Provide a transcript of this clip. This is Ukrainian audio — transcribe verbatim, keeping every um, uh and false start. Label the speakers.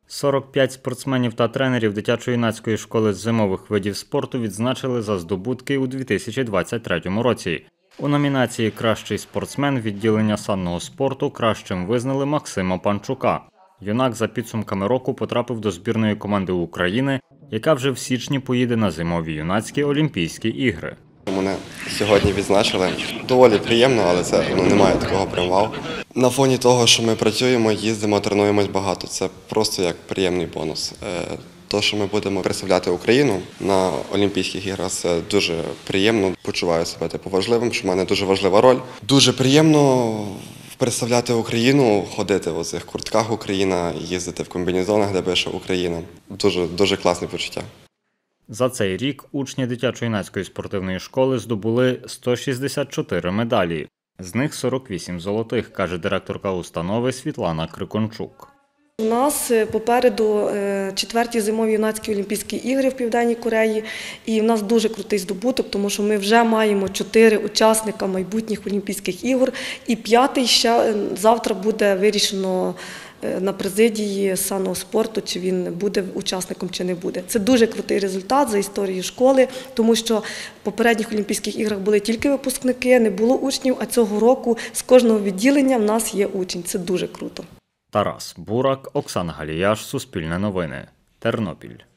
Speaker 1: сорок п'ять спортсменів та тренерів дитячо-юнацької школи з зимових видів спорту відзначили за здобутки у дві тисячі двадцять третьому році. У номінації «Кращий спортсмен» відділення санного спорту кращим визнали Максима Панчука. Юнак за підсумками року потрапив до збірної команди України, яка вже в січні поїде на зимові юнацькі Олімпійські ігри.
Speaker 2: Мене сьогодні відзначили. Доволі приємно, але це ну, немає такого прям вау. На фоні того, що ми працюємо, їздимо, тренуємось багато. Це просто як приємний бонус. Те, що ми будемо представляти Україну на Олімпійських іграх, це дуже приємно. Почуваю себе типу важливим, що в мене дуже важлива роль. Дуже приємно представляти Україну, ходити в цих куртках Україна, їздити в комбінезонах, де пише Україна. Дуже, дуже класне почуття.
Speaker 1: За цей рік учні дитячо-юнацької спортивної школи здобули сто шістдесят чотири медалі. З них сорок вісім золотих, каже директорка установи Світлана Крикончук.
Speaker 3: У нас попереду четверті зимові юнацькі Олімпійські ігри в Південній Кореї. І в нас дуже крутий здобуток, тому що ми вже маємо чотири учасника майбутніх Олімпійських ігор. І п'ятий ще завтра буде вирішено на президії санного спорту, чи він буде учасником, чи не буде. Це дуже крутий результат за історію школи, тому що в попередніх Олімпійських іграх були тільки випускники, не було учнів, а цього року з кожного відділення в нас є учень. Це дуже круто.
Speaker 1: Тарас Бурак, Оксана Галіяш, Суспільне новини, Тернопіль.